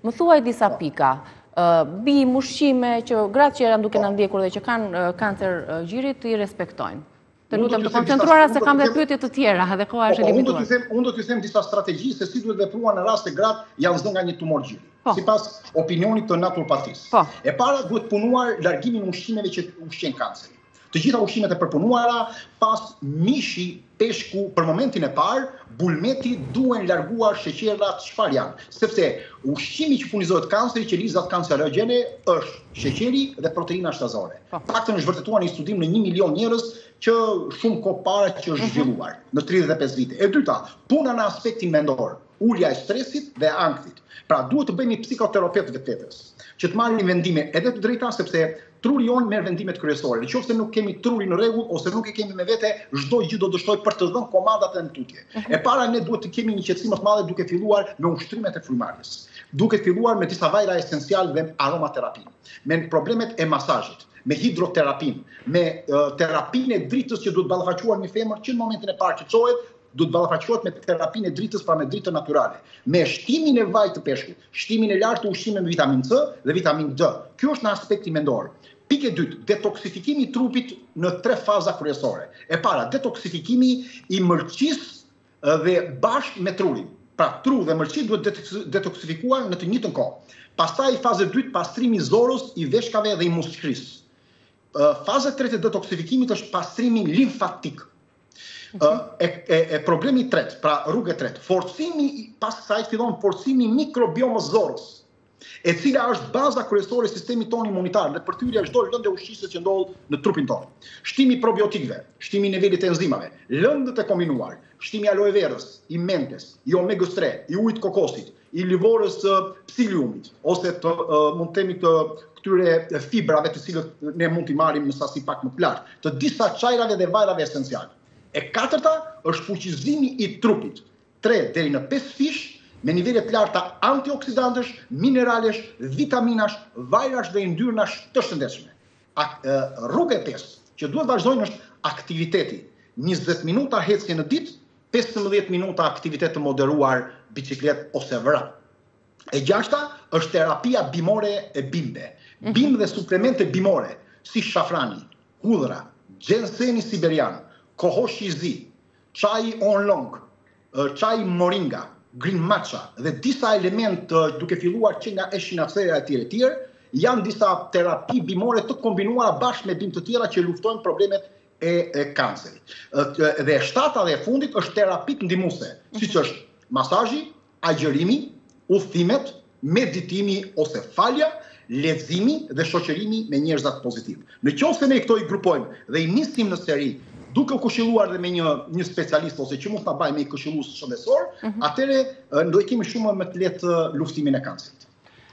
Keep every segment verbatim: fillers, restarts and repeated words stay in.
Më thuaj disa pika. Bim, ushqime që gratë që janë duke në ndjekur dhe që kanë kancer gjirit i respektojnë. Të lutem të koncentruara se kam dhe pyetje të tjera dhe koha është e limituar. Unë do t'ju them disa strategji se si duhet vepruar në rast se gratë janë zënë nga një tumor gjiri. Sipas opinionit të naturopatisë. E para duhet punuar largimin e ushqimeve që ushqejnë kancerin. Të gjitha ushqimet e përpunuara, pas mishi, peshku, për momentin e parë, bulmeti duhen larguar sheqerat çfarë janë. Sepse ushqimi që furnizohet kancerit, qelizat kancerogene, është sheqeri dhe proteina shtazore. Paktën është vërtetuar një studim në një milion njerëz që shumë kohë para që është zhvilluar në tridhjetë e pesë vite. E dyta, puna në aspektin mendor, ulja e stresit dhe ankthit. Pra duhet të bëhemi psikoterapeut vetes, që të marrin vendime edhe të drejta sepse truri jonë merr vendimet kryesore. Nëse nuk kemi trurin në rregull ose nuk e kemi me vete, çdo gjë do dështoj për të dhënë komandat e në tutje. E para ne duhet të kemi një qetësim më të madhe duke filluar me ushtrimet e frymarrjes. Duke filluar me disa vajra esencial dhe aromaterapi. Me problemet e masazhit, me hidroterapin, me uh, terapinë e dritës që duhet ballafaqohet në femër që në momentin e parë që çohet, duhet ballafaqohet me terapinë e dritës pra me dritë natyrale, me shtimin e vajit të peshkut, shtimin e lartë të ushqimeve me vitamin C dhe vitamin D. Ky është në aspekti mendor. Pikë e dytë, detoksifikimi i trupit në tre faza kryesore. E para, detoksifikimi i mërqisë dhe bashkë me trurin. Pra, tru dhe mërqi duhet detoksifikuar në të njëjtën kohë. Pastaj faza e dytë, pastrimi i zorës, i veshkave dhe i muskërisë. Faza e tretë e detoksifikimit është pastrimi limfatik. E, e, e problemi i tretë, pra rrugë e tretë, forcimi, pas kësaj fillon forcimi mikrobiomës zorës, e cila është baza kryesore e sistemit tonë imunitar dhe përthyrja çdo lëndë ushqyese që ndodh në trupin tonë. Shtimi i probiotikëve, shtimi i nivelit të enzimave, lëndët e kombinuar, shtimi i aloe verës, i mentes, i omegës tre, i ujit kokosit, i livorës psiliumit, ose të uh, mund të themi të këtyre fibrave të cilët ne mund t'i marrim në sasi pak më të lartë, të disa çajrave dhe vajrave esenciale. E katërta është fuqizimi i trupit, tre deri në pesë fish, me nivele të larta antioksidantësh, mineralesh, vitaminash, vajrash dhe yndyrnash të shëndetshme. Rruga e pesë që duhet vazhdojnë është aktiviteti. njëzet minuta ecje në ditë, pesëmbëdhjetë minuta aktivitet të moderuar, biciklet ose vrap. E gjashta është terapia bimore e bimbe. Bim dhe suplemente bimore, si shafrani, hudhra, gjenseni siberian, kohoshi i zi, çaji oolong, çaji moringa, green matcha dhe disa element duke filluar që nga echinacea e tjere tjere, janë disa terapi bimore të kombinuara bashkë me bim të tjera që luftojnë problemet e, e kancerit. Dhe e shtata dhe e fundit është terapit ndihmuese, siç është masazhi, agjërimi, udhëtimet, meditimi ose falja, leximi dhe shoqërimi me njerëzat pozitiv. Në qoftë se ne këto i grupojmë dhe i nisim në seri, duke u këshilluar dhe me një, një specialist ose që mund ta bëjmë me një këshillues shëndetësor, mm-hmm. atëre do i kemi shumë më të lehtë luftimin e kancerit.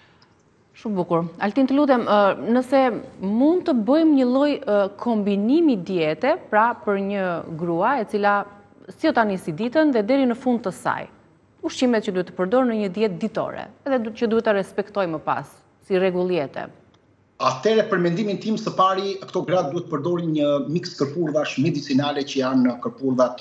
Shumë bukur. Altin, të lutem, nëse mund të bëjmë një lloj kombinimi diete, pra për një grua e cila si o tani si ditën dhe deri në fund të saj, ushqimet që duhet të përdor në një dietë ditore, edhe që duhet ta respektoj më pas, si rregull jete. Atëre për mendimin tim së pari, këto gratë duhet përdorin një mix kërpurdhash medicinale që janë kërpurdhat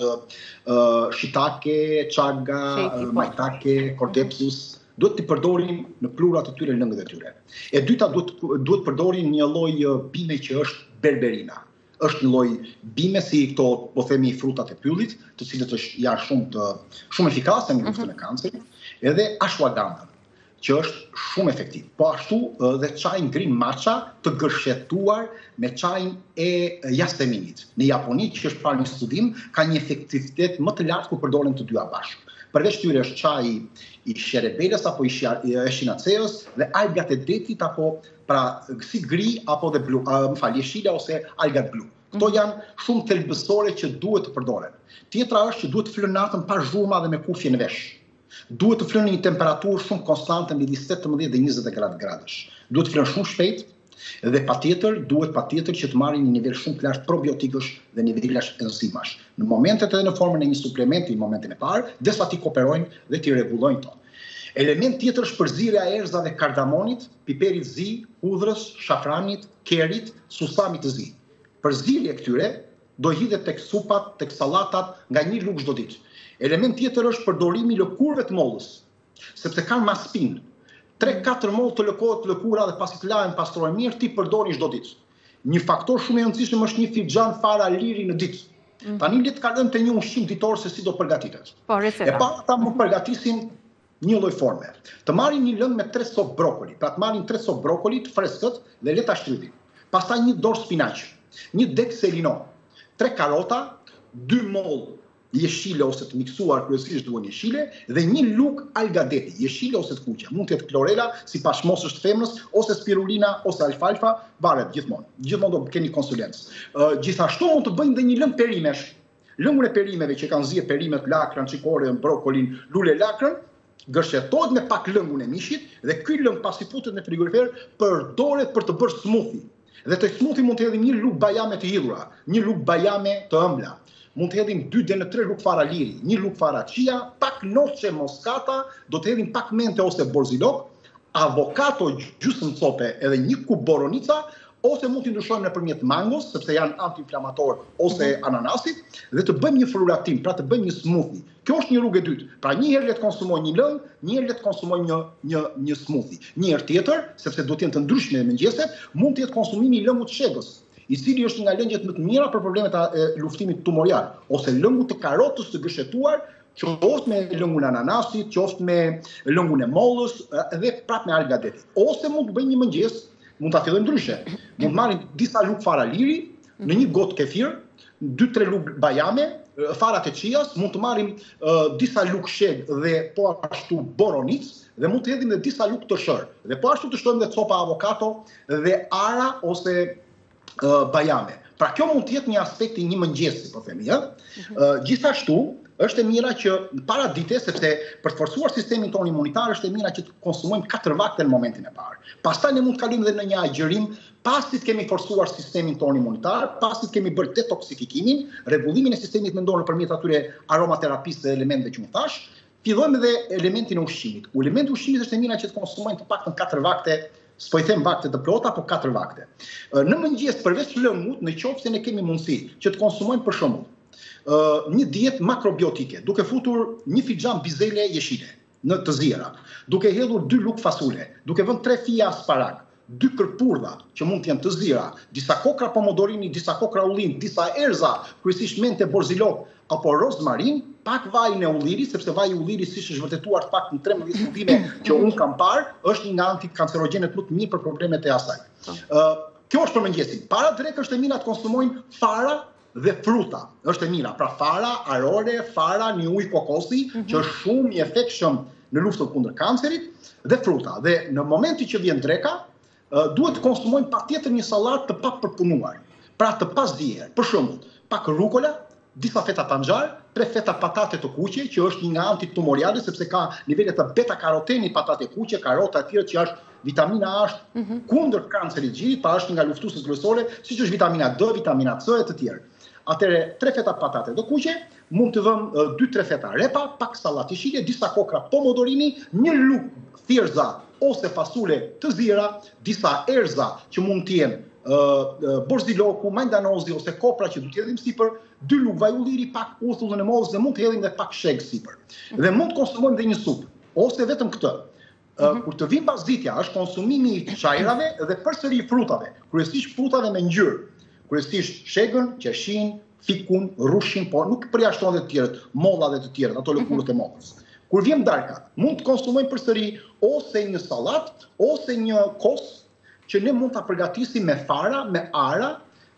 uh, shiitake, chaga, uh, maitake, cordyceps, duhet të përdorin në plurat të tyre lëngët e tyre. E dyta duhet duhet përdorin një lloj bime që është berberina. Është një lloj bime si këto, po themi, frutat e pyllit, të cilët është janë shumë të shumë efikase në luftën e kancerit, edhe ashwagandha, që është shumë efektiv. Po ashtu dhe çajin green matcha të gërshetuar me çajin e jaseminit. Në Japoni, që është parë një studim, ka një efektivitet më të lartë kur përdoren të dyja bashkë. Përveç tyre është çaji i sherebelës apo i echinaceës dhe algat e detit apo pra si gri apo dhe blu, më fal, jeshila ose algat blu. Këto janë shumë thelbësore që duhet të përdoren. Tjetra është që duhet të flën natën pa zhurma dhe me kufje në vesh. Duhet të flën në një temperaturë shumë konstante midis tetëmbëdhjetë dhe njëzet e katër gradësh. Duhet të flën shumë shpejt dhe patjetër duhet patjetër që të marrin një nivel shumë të lartë probiotikësh dhe nivelash enzimash. Në momentet edhe në formën e një suplementi në momentin e parë, derisa ti kooperojnë dhe ti rregullojnë to. Element tjetër është përzierja e erëzave kardamonit, piperit zi, hudhrës, shafranit, kerit, susamit të zi. Përzierja e këtyre do hidhet tek supat, tek sallatat nga një lugë çdo ditë. Element tjetër është përdorimi i lëkurëve të mollës, sepse kanë maspin. tre katër mollë të lëkohet të lëkura dhe pasi të lahen pastrojnë mirë, ti përdori çdo ditë. Një faktor shumë i rëndësishëm është një fixhan fara liri në ditë. Tani le të kalojmë te një ushqim ditor se si do përgatitet. Po, receta. E para ata më përgatisin një lloj forme. Të marrin një lëng me tre copë brokoli, pra të marrin tre copë brokoli të freskët dhe le ta shtrydhin. Pastaj një dorë spinaq, një dek selino, tre karota, dy mollë jeshile ose të miksuar, kryesisht duhen jeshile, dhe një luk algadeti, jeshile ose të kuqe. Mund të jetë klorela, sipas mosës të femrës, ose spirulina, ose alfalfa, varet gjithmonë. Gjithmonë do keni konsulencë. Uh, gjithashtu mund të bëjnë dhe një lëng perimesh. Lëngun e perimeve që kanë zirë perimet, lakrën, çikoren, brokolin, lule lakrën, gërshetohet me pak lëngun e mishit dhe ky lëng pasi futet në frigorifer përdoret për të bërë smoothie. Dhe te smoothie mund të hedhim një luk bajame të hidhura, një luk bajame të ëmbla. Mund të hedhim dy deri në tre luk fara liri, një luk fara chia, pak noce moscata, do të hedhim pak mente ose borzilok, avokato gjysmë cope edhe një kub boronica, ose mund t'i ndryshojmë nëpërmjet mangos, sepse janë antiinflamator, ose ananasit, dhe të bëjmë një frulatim, pra të bëjmë një smoothie. Kjo është një rrugë e dytë. Pra një herë le të konsumojmë një lëng, një herë le të konsumojmë një një një smoothie. Një herë tjetër, sepse do të jenë të ndryshme mëngjeset, mund të jetë konsumimi i lëngut shegës, i cili është nga lëngjet më të mira për problemet e luftimit tumorial, ose lëngu të karotës të gëshetuar, qoftë me lëngun e ananasit, qoftë me lëngun e mollës, dhe prapë me algadetit. Ose mund të bëjmë një mëngjes, mund ta fillojmë ndryshe. Mund të marrim disa luk fara liri në një gotë kefir, dy tre luk bajame, farat e qias, mund të marrim uh, disa luk sheg dhe po ashtu boronic, dhe mund të hedhim dhe disa luk të shër. Dhe po ashtu të shtojmë dhe copa avokato dhe ara ose uh, bajame. Pra kjo mund të jetë një aspekt i një mëngjesi, po themi, ëh. Uh, gjithashtu është e mira që para dite, sepse për të forcuar sistemin tonë imunitar është e mira që të konsumojmë katër vakte në momentin e parë. Pastaj ne mund të kalojmë edhe në një agjërim pasi të kemi forcuar sistemin tonë imunitar, pasi të kemi bërë detoksifikimin, rregullimin e sistemit mendor nëpërmjet atyre aromaterapisë dhe elementeve që më thash, fillojmë edhe elementin e ushqimit. U elementi i ushqimit është e mira që të konsumojmë të paktën katër vakte, s'po i them vakte të plota, po katër vakte. Në mëngjes përveç lëngut, nëse ne kemi mundësi që të konsumojmë për shembull Uh, një dietë makrobiotike, duke futur një fixhan bizele jeshile në të zjera, duke hedhur dy luk fasule, duke vënë tre fija asparak, dy kërpurdha që mund të jenë të zjera, disa kokra pomodorini, disa kokra ullin, disa erza, kryesisht mente borzilok apo rozmarin, pak vaj në ulliri, sepse vaji i ullirit siç është vërtetuar pak në trembëdhjetë studime që unë kam parë, është një nga antikancerogenet më të mirë për problemet e asaj. Uh, kjo është për mëngjesin. Para drekë është e mira të konsumojmë fara dhe fruta. Është e mira, pra fara, arore, fara, një ujë kokosi, mm -hmm. që është shumë i efektshëm në luftën kundër kancerit, dhe fruta. Dhe në momentin që vjen dreka, uh, duhet të konsumojmë patjetër një sallatë të papërpunuar, pra të pasdier. Për shembull, pak rukola, disa feta panxar, tre feta patate të kuqe, që është një nga antitumoriale, sepse ka nivele të beta-karoteni patate kuqe, karota e tjera që është vitamina A është mm -hmm. kundër kancerit të gjirit, pa është nga luftuesët kryesore, siç është vitamina D, vitamina C e të tjerë. Atëre tre feta patate të kuqe, mund të vëmë dy tre feta repa, pak sallatë jeshile, disa kokra pomodorini, një luk thjerza ose fasule të zira, disa erza që mund të jenë uh, borziloku, mandanozi ose kopra që du të hedhim sipër, dy luk vaj ulliri, pak uthullën e mollës dhe mund të hedhim dhe pak sheg sipër. Dhe mund të konsumojmë dhe një supë, ose vetëm këtë. Uh, kur të vim pasditja është konsumimi i çajrave dhe përsëri i frutave, kryesisht frutave me ngjyrë. Kryesisht shegën, qershin, fikun, rushin, por nuk përjashton dhe të tjerët, molla dhe të tjerët, ato lëkurët e mollës. Kur vjen darka, mund të konsumojmë përsëri ose një sallatë, ose një kos që ne mund ta përgatisim me fara, me ara,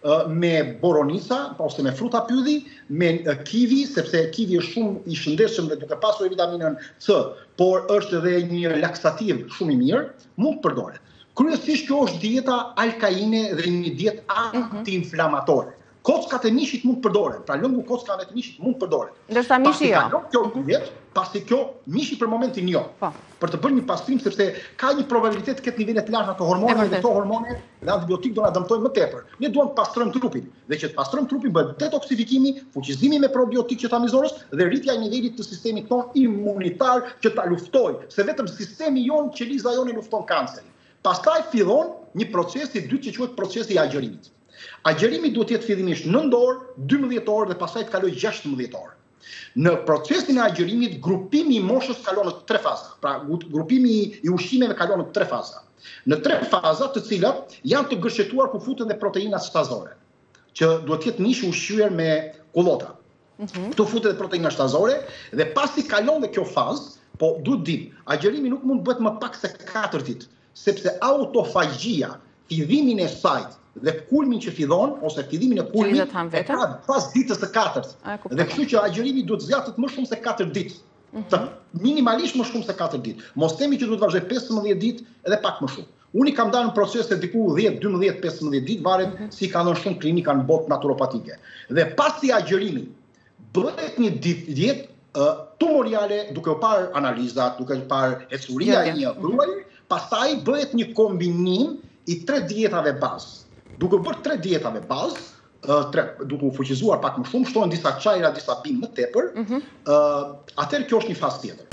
me boronica, ose me fruta pyedhi, me kivi, sepse kivi është shumë i shëndetshëm dhe duke pasur vitaminën C, por është edhe një laksativ shumë i mirë, mund të përdoret. Kryesisht kjo është dieta alkaine dhe një dietë antiinflamatore. Kockat e mishit mund të përdoren, pra lëngu kockave të mishit mund të përdoren. Ndërsa mishi jo. Kjo dietë, pasi kjo mishi për momentin jo. Pa. Për të bërë një pastrim, sepse ka një probabilitet të ketë nivele të larta të hormoneve dhe këto hormone dhe antibiotik do na dëmtojnë më tepër. Ne duam të pastrojmë trupin, dhe që të pastrojmë trupin bëhet detoksifikimi, fuqizimi me probiotik që ta mizorës dhe rritja e nivelit të sistemit ton imunitar që ta luftojë, se vetëm sistemi jon, qeliza jone lufton kancerin. Pastaj fillon një proces i dytë që quhet procesi i agjërimit. Agjërimi duhet të jetë fillimisht nëntë orë, dymbëdhjetë orë dhe pastaj të kalojë gjashtëmbëdhjetë orë. Në procesin e agjerimit, grupimi i moshës kalon në tre faza. Pra, grupimi i ushqimeve kalon në tre faza. Në tre faza të cilat janë të gërshetuar ku futen dhe proteinat shtazore, që duhet të jetë mishi ushqyer me kullota. Këtu futet dhe proteina shtazore dhe pasi kalon dhe kjo fazë, po duhet dim, agjerimi nuk mund bëhet më pak se katër ditë, sepse autofagjia, fidhimin e saj dhe kulmin që fidhon, ose fidhimin e kulmit, e ka pas ditës së katërt. Dhe kështu që agjerimi duhet zgjatet më shumë se katër ditë. Minimalisht më shumë se katër ditë. Mos themi që duhet vazhdoj pesëmbëdhjetë ditë edhe pak më shumë. Unë i kam dalë në procese diku dhjetë, dymbëdhjetë, pesëmbëdhjetë ditë, varet si ka dhënë shumë klinika në botë naturopatike. Dhe pasi agjerimi bëhet një dietë tumoriale, duke u parë analizat, duke u parë ecuria e një gruaje, pastaj bëhet një kombinim i tre dietave bazë. Duke bërë tre dietave bazë, duke u fuqizuar pak më shumë, shtohen disa çajra, disa bimë më tepër, atëherë kjo është një fazë tjetër.